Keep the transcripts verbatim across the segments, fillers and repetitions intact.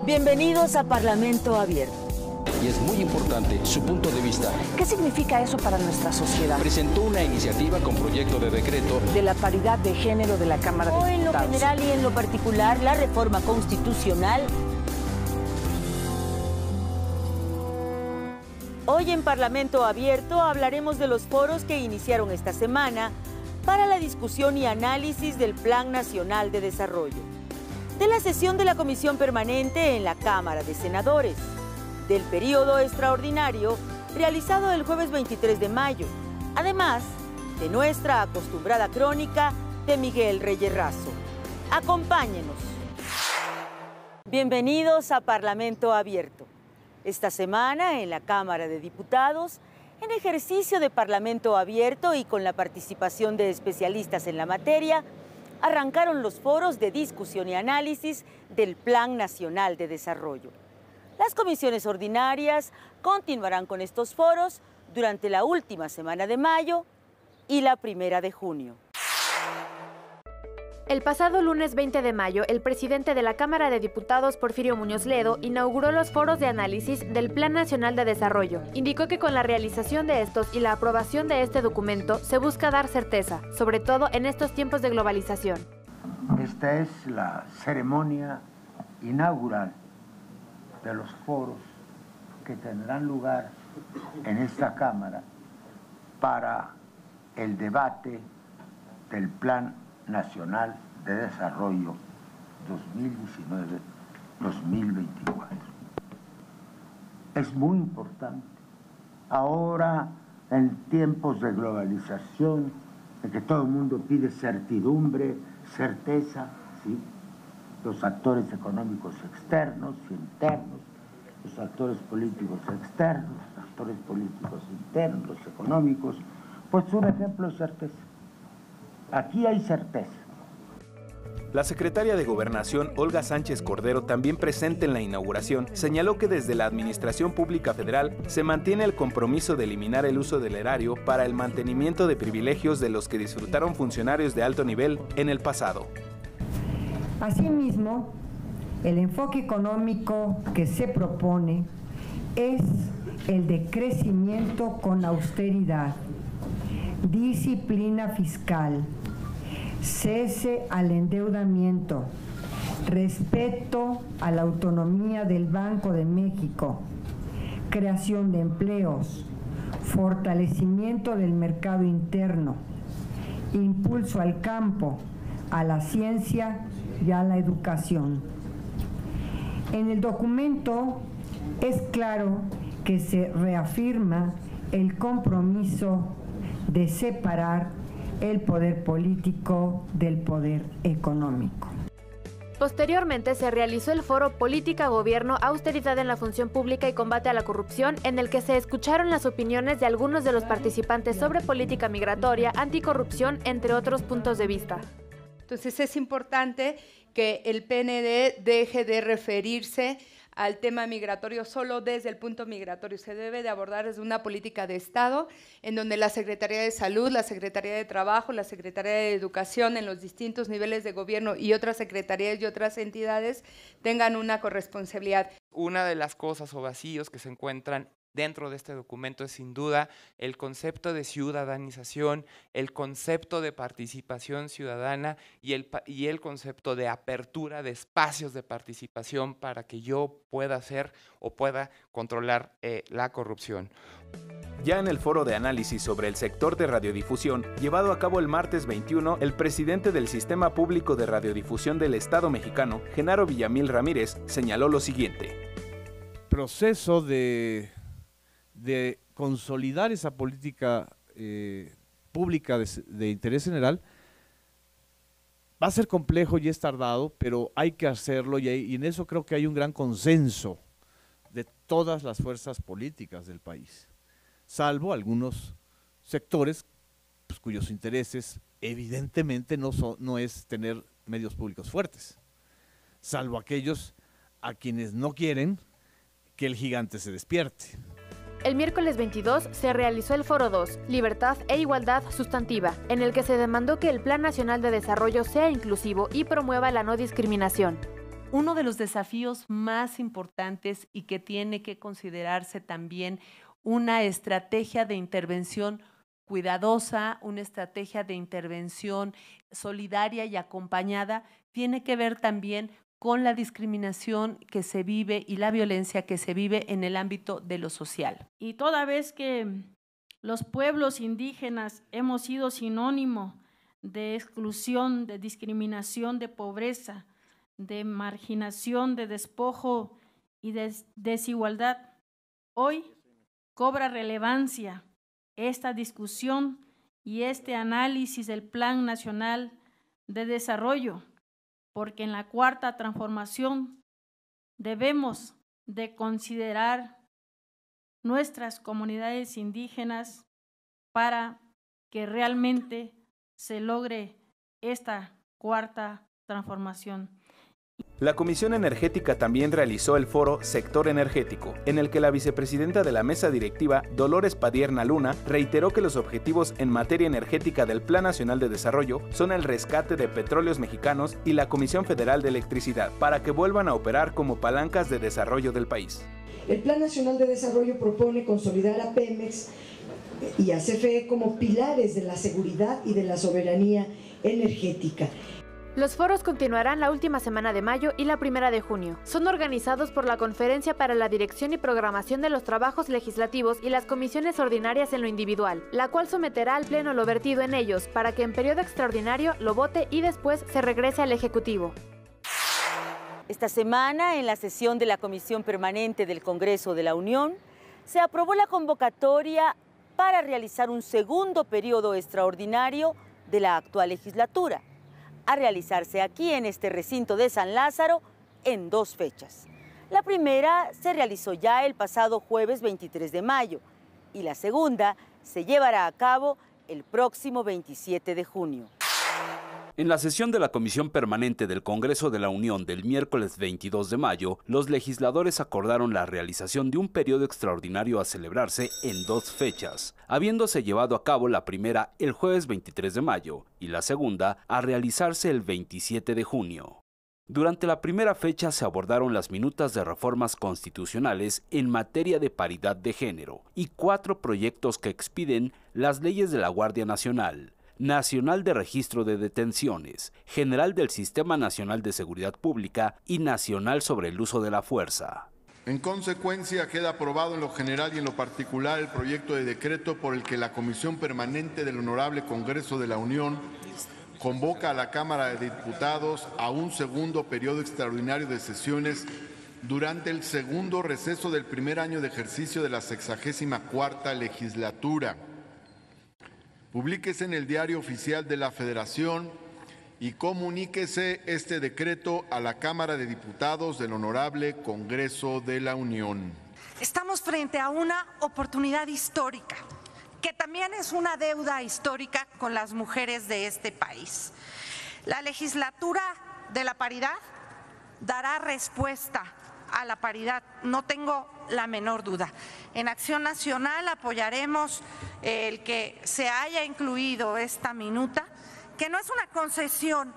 Bienvenidos a Parlamento Abierto. Y es muy importante su punto de vista. ¿Qué significa eso para nuestra sociedad? Presentó una iniciativa con proyecto de decreto de la paridad de género de la Cámara de O en lo Diputados. general y en lo particular, la reforma constitucional. Hoy en Parlamento Abierto hablaremos de los foros que iniciaron esta semana para la discusión y análisis del Plan Nacional de Desarrollo, de la sesión de la Comisión Permanente en la Cámara de Senadores, del periodo extraordinario realizado el jueves veintitrés de mayo, además de nuestra acostumbrada crónica de Miguel Reyes Razo. Acompáñenos. Bienvenidos a Parlamento Abierto. Esta semana en la Cámara de Diputados, en ejercicio de Parlamento Abierto y con la participación de especialistas en la materia, arrancaron los foros de discusión y análisis del Plan Nacional de Desarrollo. Las comisiones ordinarias continuarán con estos foros durante la última semana de mayo y la primera de junio. El pasado lunes veinte de mayo, el presidente de la Cámara de Diputados, Porfirio Muñoz Ledo, inauguró los foros de análisis del Plan Nacional de Desarrollo. Indicó que con la realización de estos y la aprobación de este documento se busca dar certeza, sobre todo en estos tiempos de globalización. Esta es la ceremonia inaugural de los foros que tendrán lugar en esta Cámara para el debate del Plan Nacional de Desarrollo dos mil diecinueve a dos mil veinticuatro. Es muy importante. Ahora, en tiempos de globalización, en que todo el mundo pide certidumbre, certeza, ¿sí? Los actores económicos externos y internos, los actores políticos externos, los actores políticos internos, los económicos, pues un ejemplo es certeza. Aquí hay certeza. La secretaria de Gobernación, Olga Sánchez Cordero, también presente en la inauguración, señaló que desde la Administración Pública Federal se mantiene el compromiso de eliminar el uso del erario para el mantenimiento de privilegios de los que disfrutaron funcionarios de alto nivel en el pasado. Asimismo, el enfoque económico que se propone es el de crecimiento con austeridad, disciplina fiscal, cese al endeudamiento, respeto a la autonomía del Banco de México, creación de empleos, fortalecimiento del mercado interno, impulso al campo, a la ciencia y a la educación. En el documento es claro que se reafirma el compromiso de separar el poder político del poder económico. Posteriormente se realizó el foro Política, Gobierno, Austeridad en la Función Pública y Combate a la Corrupción, en el que se escucharon las opiniones de algunos de los participantes sobre política migratoria, anticorrupción, entre otros puntos de vista. Entonces es importante que el P N D deje de referirse al tema migratorio solo desde el punto migratorio. Se debe de abordar desde una política de Estado en donde la Secretaría de Salud, la Secretaría de Trabajo, la Secretaría de Educación en los distintos niveles de gobierno y otras secretarías y otras entidades tengan una corresponsabilidad. Una de las cosas o vacíos que se encuentran dentro de este documento es sin duda el concepto de ciudadanización, el concepto de participación ciudadana y el, y el concepto de apertura de espacios de participación para que yo pueda hacer o pueda controlar eh, la corrupción. Ya en el foro de análisis sobre el sector de radiodifusión, llevado a cabo el martes veintiuno, el presidente del Sistema Público de Radiodifusión del Estado mexicano, Genaro Villamil Ramírez, señaló lo siguiente. Proceso de... de consolidar esa política eh, pública de, de interés general va a ser complejo y es tardado, pero hay que hacerlo y, hay, y en eso creo que hay un gran consenso de todas las fuerzas políticas del país, salvo algunos sectores pues, cuyos intereses evidentemente no, son, no es tener medios públicos fuertes, salvo aquellos a quienes no quieren que el gigante se despierte. El miércoles veintidós se realizó el Foro dos, Libertad e Igualdad Sustantiva, en el que se demandó que el Plan Nacional de Desarrollo sea inclusivo y promueva la no discriminación. uno de los desafíos más importantes y que tiene que considerarse también una estrategia de intervención cuidadosa, una estrategia de intervención solidaria y acompañada, tiene que ver también con la discriminación que se vive y la violencia que se vive en el ámbito de lo social. Y toda vez que los pueblos indígenas hemos sido sinónimo de exclusión, de discriminación, de pobreza, de marginación, de despojo y de desigualdad, hoy cobra relevancia esta discusión y este análisis del Plan Nacional de Desarrollo, porque en la cuarta transformación debemos de considerar nuestras comunidades indígenas para que realmente se logre esta cuarta transformación. La Comisión Energética también realizó el foro Sector Energético, en el que la vicepresidenta de la mesa directiva, Dolores Padierna Luna, reiteró que los objetivos en materia energética del Plan Nacional de Desarrollo son el rescate de petróleos mexicanos y la Comisión Federal de Electricidad, para que vuelvan a operar como palancas de desarrollo del país. El Plan Nacional de Desarrollo propone consolidar a Pemex y a C F E como pilares de la seguridad y de la soberanía energética. Los foros continuarán la última semana de mayo y la primera de junio. Son organizados por la Conferencia para la Dirección y Programación de los Trabajos Legislativos y las comisiones ordinarias en lo individual, la cual someterá al Pleno lo vertido en ellos para que en periodo extraordinario lo vote y después se regrese al Ejecutivo. Esta semana, en la sesión de la Comisión Permanente del Congreso de la Unión, se aprobó la convocatoria para realizar un segundo periodo extraordinario de la actual legislatura, a realizarse aquí en este recinto de San Lázaro en dos fechas. La primera se realizó ya el pasado jueves veintitrés de mayo y la segunda se llevará a cabo el próximo veintisiete de junio. En la sesión de la Comisión Permanente del Congreso de la Unión del miércoles veintidós de mayo, los legisladores acordaron la realización de un periodo extraordinario a celebrarse en dos fechas, habiéndose llevado a cabo la primera el jueves veintitrés de mayo y la segunda a realizarse el veintisiete de junio. Durante la primera fecha se abordaron las minutas de reformas constitucionales en materia de paridad de género y cuatro proyectos que expiden las leyes de la Guardia Nacional, Nacional de Registro de Detenciones, General del Sistema Nacional de Seguridad Pública y Nacional sobre el Uso de la Fuerza. En consecuencia, queda aprobado en lo general y en lo particular el proyecto de decreto por el que la Comisión Permanente del Honorable Congreso de la Unión convoca a la Cámara de Diputados a un segundo periodo extraordinario de sesiones durante el segundo receso del primer año de ejercicio de la sexagésima cuarta legislatura. Publíquese en el Diario Oficial de la Federación y comuníquese este decreto a la Cámara de Diputados del Honorable Congreso de la Unión. Estamos frente a una oportunidad histórica, que también es una deuda histórica con las mujeres de este país. La legislatura de la paridad dará respuesta a la paridad, no tengo la menor duda. En Acción Nacional apoyaremos el que se haya incluido esta minuta, que no es una concesión,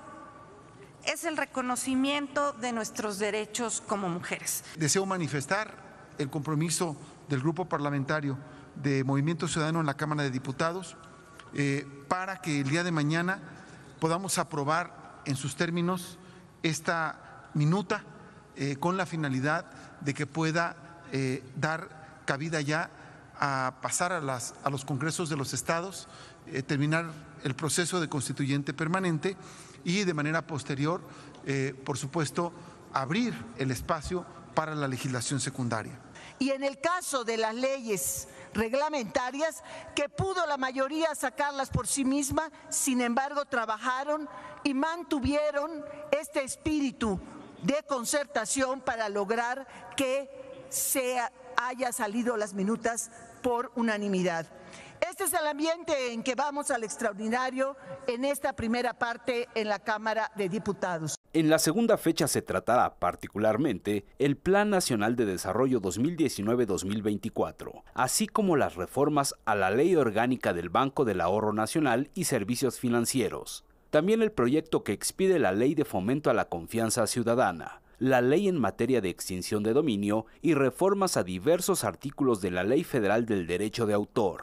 es el reconocimiento de nuestros derechos como mujeres. Deseo manifestar el compromiso del Grupo Parlamentario de Movimiento Ciudadano en la Cámara de Diputados eh, para que el día de mañana podamos aprobar en sus términos esta minuta eh, con la finalidad de que pueda eh, dar cabida ya a pasar a, las, a los congresos de los estados, eh, terminar el proceso de constituyente permanente y de manera posterior, eh, por supuesto, abrir el espacio para la legislación secundaria. Y en el caso de las leyes reglamentarias, que pudo la mayoría sacarlas por sí misma, sin embargo trabajaron y mantuvieron este espíritu de concertación para lograr que se haya salido las minutas por unanimidad. Este es el ambiente en que vamos al extraordinario en esta primera parte en la Cámara de Diputados. En la segunda fecha se tratará particularmente el Plan Nacional de Desarrollo dos mil diecinueve a dos mil veinticuatro, así como las reformas a la Ley Orgánica del Banco del Ahorro Nacional y Servicios Financieros. También el proyecto que expide la Ley de Fomento a la Confianza Ciudadana, la ley en materia de extinción de dominio y reformas a diversos artículos de la Ley Federal del Derecho de Autor.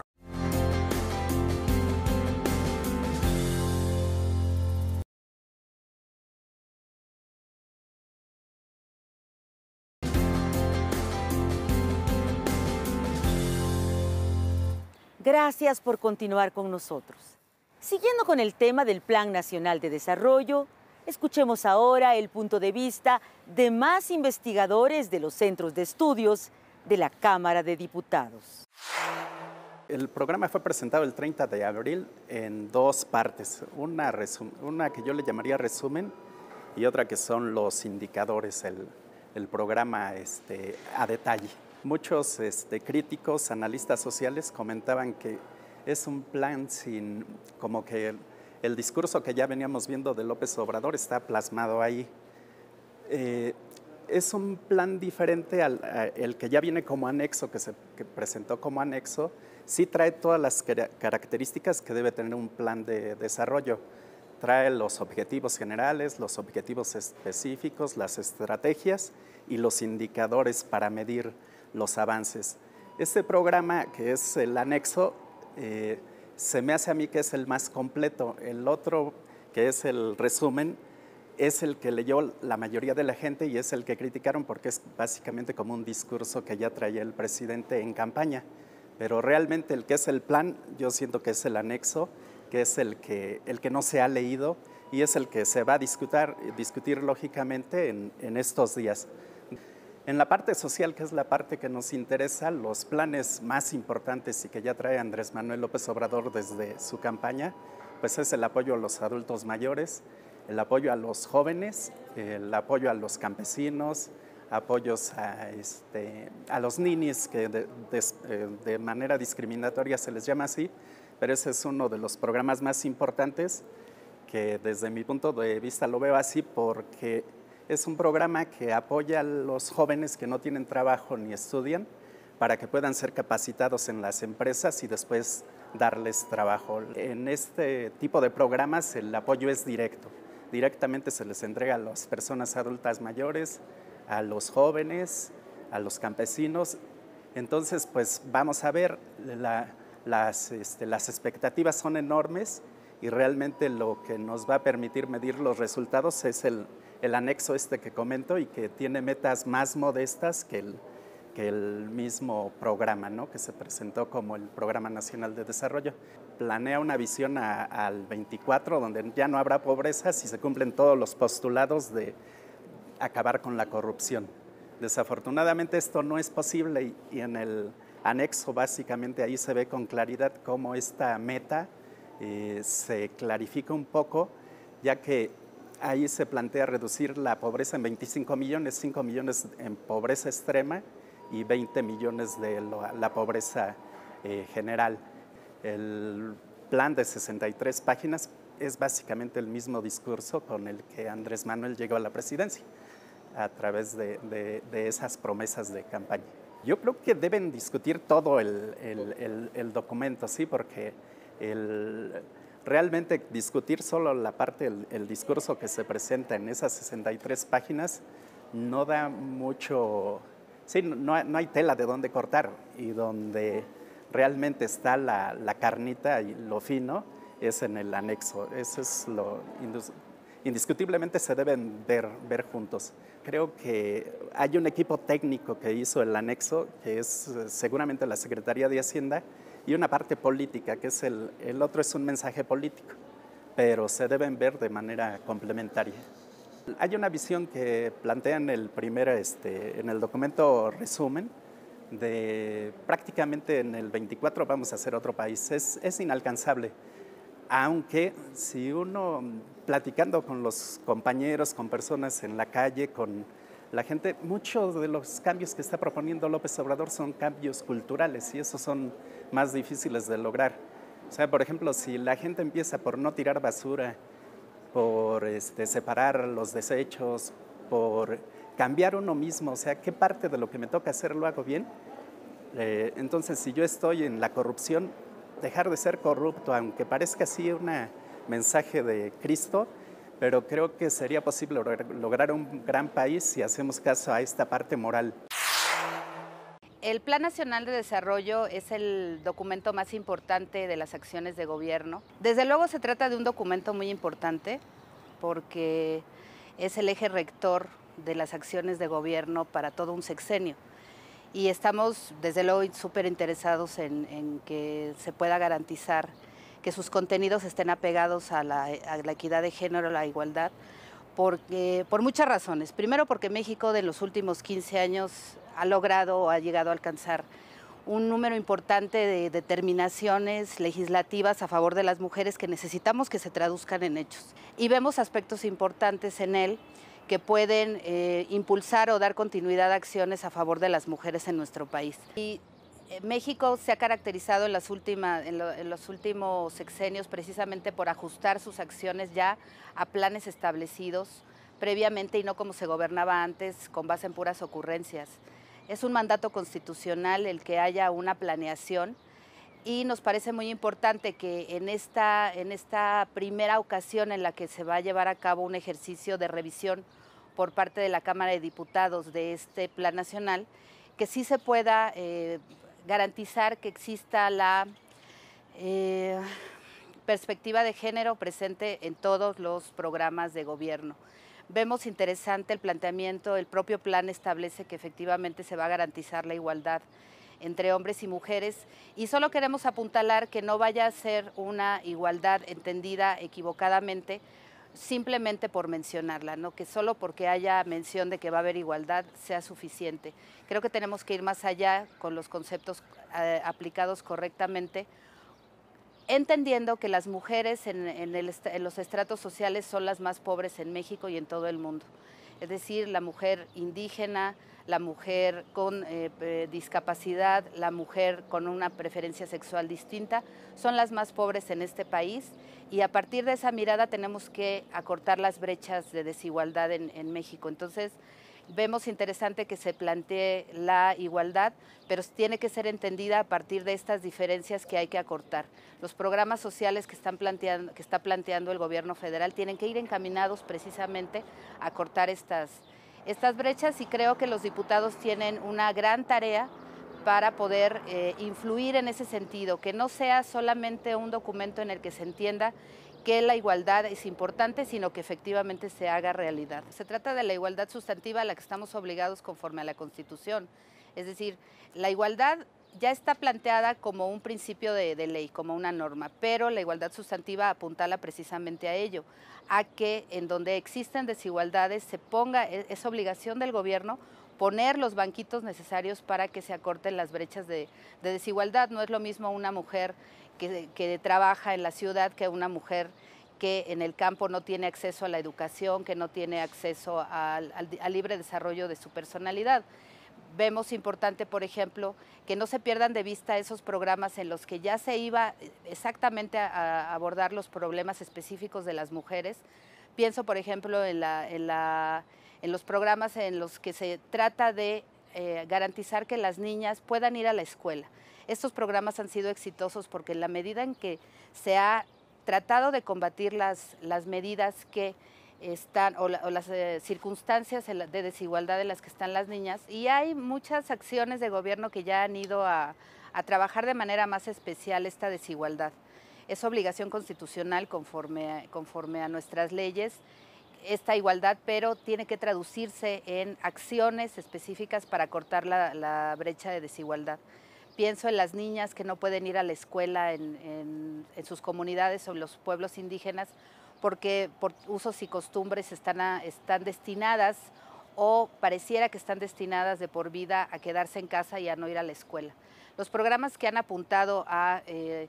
Gracias por continuar con nosotros. Siguiendo con el tema del Plan Nacional de Desarrollo, escuchemos ahora el punto de vista de más investigadores de los centros de estudios de la Cámara de Diputados. El programa fue presentado el treinta de abril en dos partes, una, una que yo le llamaría resumen y otra que son los indicadores, el, el programa este, a detalle. Muchos este, críticos, analistas sociales comentaban que es un plan sin, como que el, el discurso que ya veníamos viendo de López Obrador está plasmado ahí. Eh, es un plan diferente al a, el que ya viene como anexo, que se que presentó como anexo, sí trae todas las características que debe tener un plan de desarrollo. Trae los objetivos generales, los objetivos específicos, las estrategias y los indicadores para medir los avances. Este programa, que es el anexo, eh, se me hace a mí que es el más completo. El otro, que es el resumen, es el que leyó la mayoría de la gente y es el que criticaron porque es básicamente como un discurso que ya traía el presidente en campaña. Pero realmente el que es el plan, yo siento que es el anexo, que es el que, el que no se ha leído y es el que se va a discutir, discutir lógicamente en, en estos días. En la parte social, que es la parte que nos interesa, los planes más importantes y que ya trae Andrés Manuel López Obrador desde su campaña, pues es el apoyo a los adultos mayores, el apoyo a los jóvenes, el apoyo a los campesinos, apoyos a, este, a los ninis, que de, de, de manera discriminatoria se les llama así, pero ese es uno de los programas más importantes que desde mi punto de vista lo veo así porque es un programa que apoya a los jóvenes que no tienen trabajo ni estudian para que puedan ser capacitados en las empresas y después darles trabajo. En este tipo de programas el apoyo es directo. Directamente se les entrega a las personas adultas mayores, a los jóvenes, a los campesinos. Entonces, pues vamos a ver, la, las, este, las expectativas son enormes y realmente lo que nos va a permitir medir los resultados es el el anexo este que comento y que tiene metas más modestas que el, que el mismo programa, ¿no? Que se presentó como el Programa Nacional de Desarrollo. Planea una visión a, al veinticuatro donde ya no habrá pobreza si se cumplen todos los postulados de acabar con la corrupción. Desafortunadamente esto no es posible y, y en el anexo básicamente ahí se ve con claridad cómo esta meta eh, se clarifica un poco, ya que ahí se plantea reducir la pobreza en veinticinco millones, cinco millones en pobreza extrema y veinte millones de la, la pobreza eh, general. El plan de sesenta y tres páginas es básicamente el mismo discurso con el que Andrés Manuel llegó a la presidencia a través de, de, de esas promesas de campaña. Yo creo que deben discutir todo el, el, el, el documento, sí, porque el... Realmente discutir solo la parte, el, el discurso que se presenta en esas sesenta y tres páginas no da mucho, sí, no, no hay tela de dónde cortar y donde realmente está la, la carnita y lo fino es en el anexo. Eso es lo, indiscutiblemente se deben ver, ver juntos. Creo que hay un equipo técnico que hizo el anexo, que es seguramente la Secretaría de Hacienda, y una parte política, que es el, el otro es un mensaje político, pero se deben ver de manera complementaria. Hay una visión que plantea en el primer, este, en el documento resumen, de prácticamente en el veinticuatro vamos a ser otro país. Es, es inalcanzable, aunque si uno, platicando con los compañeros, con personas en la calle, con la gente, muchos de los cambios que está proponiendo López Obrador son cambios culturales y esos son más difíciles de lograr. O sea, por ejemplo, si la gente empieza por no tirar basura, por este, separar los desechos, por cambiar uno mismo, o sea, ¿qué parte de lo que me toca hacer lo hago bien? Eh, entonces, si yo estoy en la corrupción, dejar de ser corrupto, aunque parezca así un mensaje de Cristo, pero creo que sería posible lograr un gran país si hacemos caso a esta parte moral. El Plan Nacional de Desarrollo es el documento más importante de las acciones de gobierno. Desde luego se trata de un documento muy importante porque es el eje rector de las acciones de gobierno para todo un sexenio. Y estamos desde luego súper interesados en, en que se pueda garantizar que sus contenidos estén apegados a la, a la equidad de género, a la igualdad, porque, por muchas razones. Primero porque México de los últimos quince años ha logrado o ha llegado a alcanzar un número importante de determinaciones legislativas a favor de las mujeres que necesitamos que se traduzcan en hechos. Y vemos aspectos importantes en él que pueden eh, impulsar o dar continuidad a acciones a favor de las mujeres en nuestro país. Y eh, México se ha caracterizado en, las últimas, en, lo, en los últimos sexenios precisamente por ajustar sus acciones ya a planes establecidos previamente y no como se gobernaba antes con base en puras ocurrencias. Es un mandato constitucional el que haya una planeación y nos parece muy importante que en esta, en esta primera ocasión en la que se va a llevar a cabo un ejercicio de revisión por parte de la Cámara de Diputados de este Plan Nacional, que sí se pueda eh, garantizar que exista la eh, perspectiva de género presente en todos los programas de gobierno. Vemos interesante el planteamiento, el propio plan establece que efectivamente se va a garantizar la igualdad entre hombres y mujeres y solo queremos apuntalar que no vaya a ser una igualdad entendida equivocadamente simplemente por mencionarla, ¿no? Que solo porque haya mención de que va a haber igualdad sea suficiente. Creo que tenemos que ir más allá con los conceptos eh, aplicados correctamente, entendiendo que las mujeres en, en, el, en los estratos sociales son las más pobres en México y en todo el mundo. Es decir, la mujer indígena, la mujer con eh, eh, discapacidad, la mujer con una preferencia sexual distinta, son las más pobres en este país y a partir de esa mirada tenemos que acortar las brechas de desigualdad en, en México. Entonces, vemos interesante que se plantee la igualdad, pero tiene que ser entendida a partir de estas diferencias que hay que acortar. Los programas sociales que, están planteando, que está planteando el gobierno federal tienen que ir encaminados precisamente a acortar estas, estas brechas y creo que los diputados tienen una gran tarea para poder eh, influir en ese sentido, que no sea solamente un documento en el que se entienda que la igualdad es importante, sino que efectivamente se haga realidad. Se trata de la igualdad sustantiva a la que estamos obligados conforme a la Constitución. Es decir, la igualdad ya está planteada como un principio de, de ley, como una norma, pero la igualdad sustantiva apuntala precisamente a ello, a que en donde existen desigualdades se ponga, es obligación del gobierno poner los banquitos necesarios para que se acorten las brechas de, de desigualdad. No es lo mismo una mujer que, que trabaja en la ciudad que una mujer que en el campo no tiene acceso a la educación, que no tiene acceso al, al, al libre desarrollo de su personalidad. Vemos importante, por ejemplo, que no se pierdan de vista esos programas en los que ya se iba exactamente a, a abordar los problemas específicos de las mujeres. Pienso, por ejemplo, en, la, en, la, en los programas en los que se trata de eh, garantizar que las niñas puedan ir a la escuela. Estos programas han sido exitosos porque en la medida en que se ha tratado de combatir las, las medidas que están, o, la, o las eh, circunstancias de desigualdad en las que están las niñas, y hay muchas acciones de gobierno que ya han ido a, a trabajar de manera más especial esta desigualdad. Es obligación constitucional conforme a, conforme a nuestras leyes esta igualdad, pero tiene que traducirse en acciones específicas para cortar la, la brecha de desigualdad. Pienso en las niñas que no pueden ir a la escuela en, en, en sus comunidades o en los pueblos indígenas porque por usos y costumbres están, a, están destinadas o pareciera que están destinadas de por vida a quedarse en casa y a no ir a la escuela. Los programas que han apuntado a eh,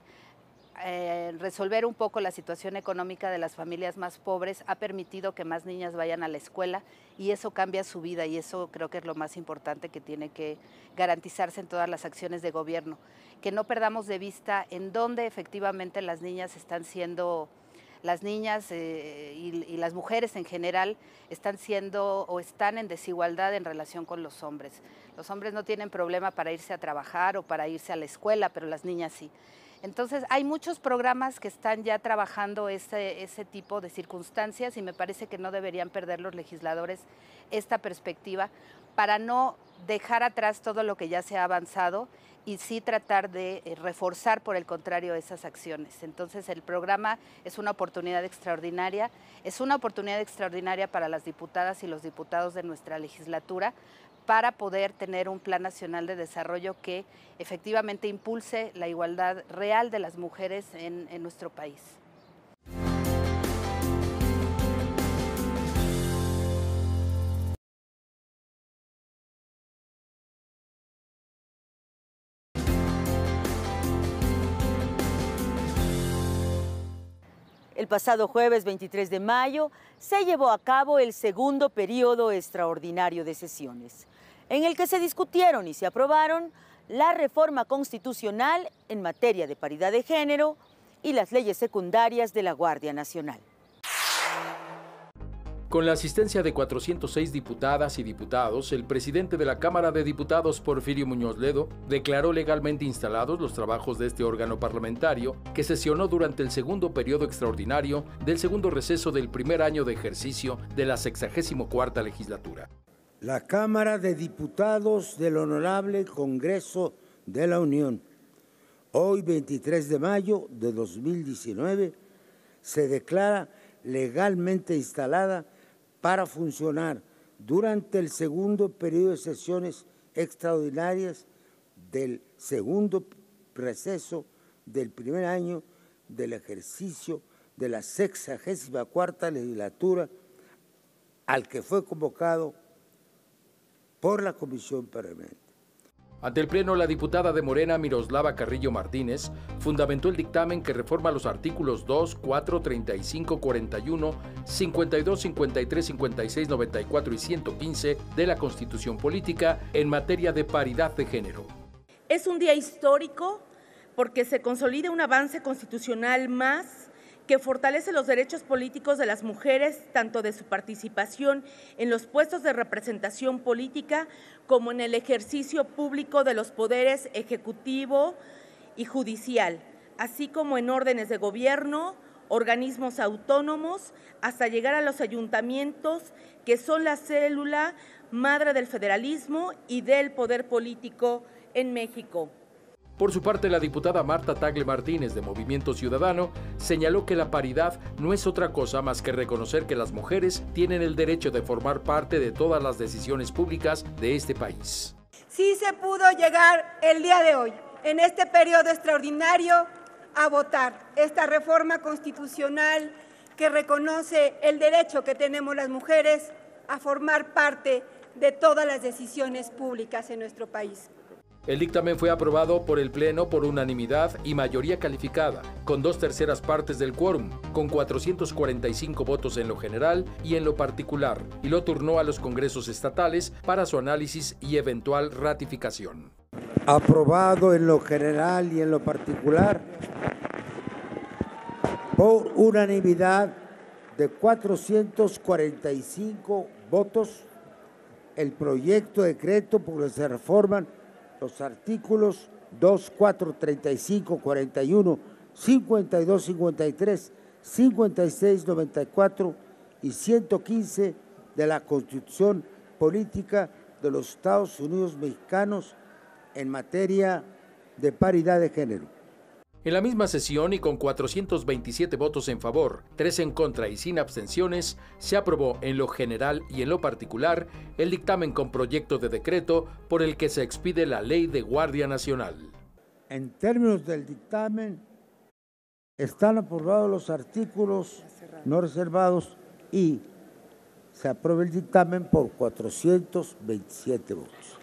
eh, resolver un poco la situación económica de las familias más pobres ha permitido que más niñas vayan a la escuela y eso cambia su vida y eso creo que es lo más importante que tiene que garantizarse en todas las acciones de gobierno. Que no perdamos de vista en dónde efectivamente las niñas están siendo... Las niñas eh, y, y las mujeres en general están siendo o están en desigualdad en relación con los hombres. Los hombres no tienen problema para irse a trabajar o para irse a la escuela, pero las niñas sí. Entonces, hay muchos programas que están ya trabajando ese, ese tipo de circunstancias y me parece que no deberían perder los legisladores esta perspectiva para no dejar atrás todo lo que ya se ha avanzado y sí tratar de eh, reforzar, por el contrario, esas acciones. Entonces, el programa es una oportunidad extraordinaria, es una oportunidad extraordinaria para las diputadas y los diputados de nuestra legislatura para poder tener un plan nacional de desarrollo que efectivamente impulse la igualdad real de las mujeres en, en nuestro país. El pasado jueves veintitrés de mayo se llevó a cabo el segundo periodo extraordinario de sesiones, en el que se discutieron y se aprobaron la reforma constitucional en materia de paridad de género y las leyes secundarias de la Guardia Nacional. Con la asistencia de cuatrocientas seis diputadas y diputados, el presidente de la Cámara de Diputados, Porfirio Muñoz Ledo, declaró legalmente instalados los trabajos de este órgano parlamentario que sesionó durante el segundo periodo extraordinario del segundo receso del primer año de ejercicio de la sexagésimo cuarta legislatura. La Cámara de Diputados del Honorable Congreso de la Unión, hoy veintitrés de mayo de dos mil diecinueve, se declara legalmente instalada para funcionar durante el segundo periodo de sesiones extraordinarias del segundo receso del primer año del ejercicio de la sexagésima cuarta legislatura, al que fue convocado por la Comisión Permanente. Ante el Pleno, la diputada de Morena, Miroslava Carrillo Martínez, fundamentó el dictamen que reforma los artículos dos, cuatro, treinta y cinco, cuarenta y uno, cincuenta y dos, cincuenta y tres, cincuenta y seis, noventa y cuatro y ciento quince de la Constitución Política en materia de paridad de género. Es un día histórico porque se consolida un avance constitucional más que fortalece los derechos políticos de las mujeres, tanto de su participación en los puestos de representación política como en el ejercicio público de los poderes ejecutivo y judicial, así como en órdenes de gobierno, organismos autónomos, hasta llegar a los ayuntamientos, que son la célula madre del federalismo y del poder político en México. Por su parte, la diputada Marta Tagle Martínez, de Movimiento Ciudadano, señaló que la paridad no es otra cosa más que reconocer que las mujeres tienen el derecho de formar parte de todas las decisiones públicas de este país. Sí se pudo llegar el día de hoy, en este periodo extraordinario, a votar esta reforma constitucional que reconoce el derecho que tenemos las mujeres a formar parte de todas las decisiones públicas en nuestro país. El dictamen fue aprobado por el Pleno por unanimidad y mayoría calificada, con dos terceras partes del quórum, con cuatrocientos cuarenta y cinco votos en lo general y en lo particular, y lo turnó a los congresos estatales para su análisis y eventual ratificación. Aprobado en lo general y en lo particular por unanimidad de cuatrocientos cuarenta y cinco votos, el proyecto de decreto por el que se reforman los artículos dos, cuatro, treinta y cinco, cuarenta y uno, cincuenta y dos, cincuenta y tres, cincuenta y seis, noventa y cuatro y ciento quince de la Constitución Política de los Estados Unidos Mexicanos en materia de paridad de género. En la misma sesión y con cuatrocientos veintisiete votos en favor, tres en contra y sin abstenciones, se aprobó en lo general y en lo particular el dictamen con proyecto de decreto por el que se expide la Ley de Guardia Nacional. En términos del dictamen, están aprobados los artículos no reservados y se aprueba el dictamen por cuatrocientos veintisiete votos.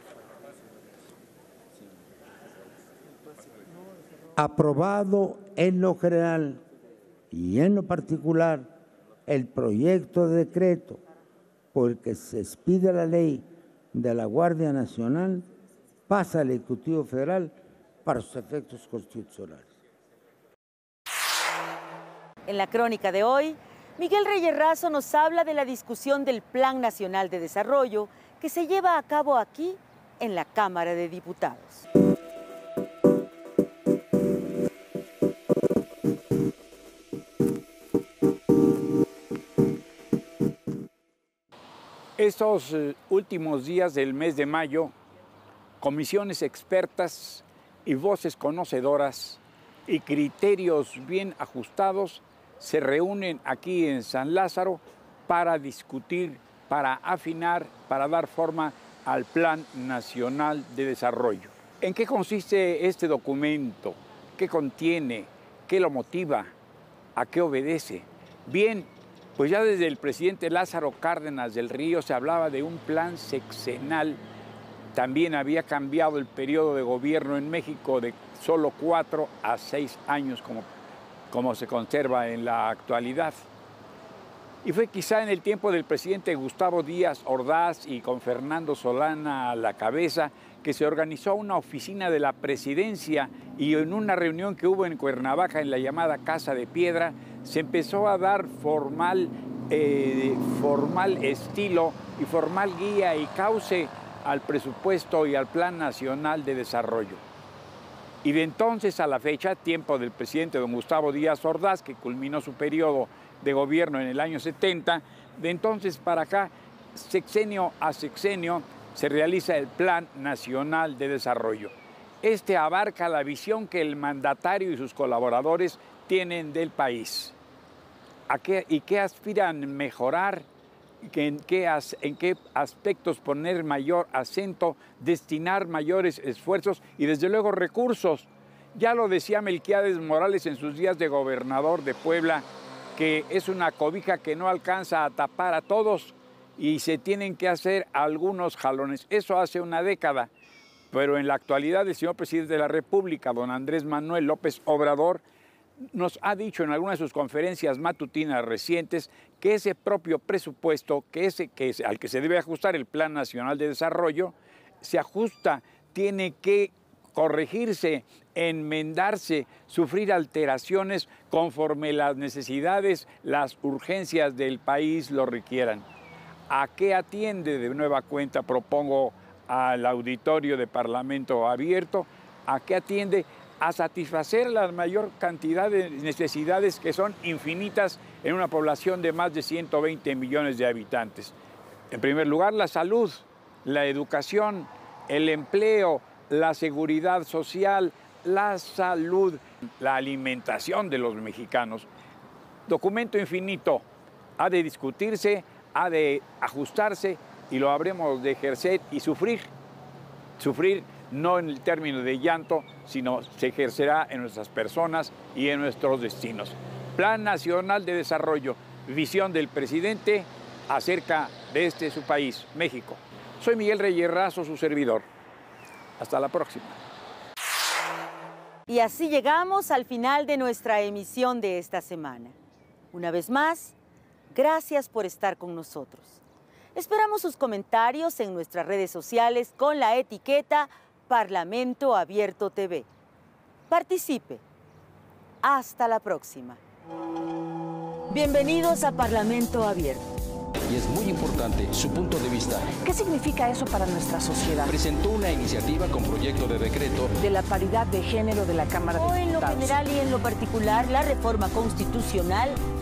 Aprobado en lo general y en lo particular el proyecto de decreto por el que se expide la ley de la Guardia Nacional, pasa al Ejecutivo Federal para sus efectos constitucionales. En la crónica de hoy, Miguel Reyes Razo nos habla de la discusión del Plan Nacional de Desarrollo que se lleva a cabo aquí en la Cámara de Diputados. Estos últimos días del mes de mayo, comisiones expertas y voces conocedoras y criterios bien ajustados se reúnen aquí en San Lázaro para discutir, para afinar, para dar forma al Plan Nacional de Desarrollo. ¿En qué consiste este documento? ¿Qué contiene? ¿Qué lo motiva? ¿A qué obedece? Bien, pues ya desde el presidente Lázaro Cárdenas del Río se hablaba de un plan sexenal. También había cambiado el periodo de gobierno en México de solo cuatro a seis años, como, como se conserva en la actualidad. Y fue quizá en el tiempo del presidente Gustavo Díaz Ordaz y con Fernando Solana a la cabeza que se organizó una oficina de la presidencia y en una reunión que hubo en Cuernavaca en la llamada Casa de Piedra se empezó a dar formal, eh, formal estilo y formal guía y cauce al presupuesto y al Plan Nacional de Desarrollo. Y de entonces a la fecha, tiempo del presidente don Gustavo Díaz Ordaz, que culminó su periodo de gobierno en el año setenta, de entonces para acá, sexenio a sexenio, se realiza el Plan Nacional de Desarrollo. Este abarca la visión que el mandatario y sus colaboradores tienen del país. ¿A qué, y qué aspiran mejorar? ¿En qué, as, ¿En qué aspectos poner mayor acento, destinar mayores esfuerzos y desde luego recursos? Ya lo decía Melquiades Morales en sus días de gobernador de Puebla, que es una cobija que no alcanza a tapar a todos y se tienen que hacer algunos jalones. Eso hace una década, pero en la actualidad el señor presidente de la República, don Andrés Manuel López Obrador, nos ha dicho en algunas de sus conferencias matutinas recientes que ese propio presupuesto, que ese, que es, al que se debe ajustar el Plan Nacional de Desarrollo, se ajusta, tiene que corregirse, enmendarse, sufrir alteraciones conforme las necesidades, las urgencias del país lo requieran. ¿A qué atiende? De nueva cuenta propongo al auditorio de Parlamento Abierto, ¿a qué atiende? A satisfacer la mayor cantidad de necesidades que son infinitas en una población de más de ciento veinte millones de habitantes. En primer lugar, la salud, la educación, el empleo, la seguridad social, la salud, la alimentación de los mexicanos. Documento infinito, ha de discutirse, ha de ajustarse y lo habremos de ejercer y sufrir. Sufrir no en el término de llanto, sino se ejercerá en nuestras personas y en nuestros destinos. Plan Nacional de Desarrollo, visión del presidente acerca de este su país, México. Soy Miguel Reyes Razo, su servidor. Hasta la próxima. Y así llegamos al final de nuestra emisión de esta semana. Una vez más, gracias por estar con nosotros. Esperamos sus comentarios en nuestras redes sociales con la etiqueta Parlamento Abierto T V. Participe. Hasta la próxima. Bienvenidos a Parlamento Abierto. Y es muy importante su punto de vista. ¿Qué significa eso para nuestra sociedad? Presentó una iniciativa con proyecto de decreto de la paridad de género de la Cámara de Diputados. O en lo general y en lo particular, la reforma constitucional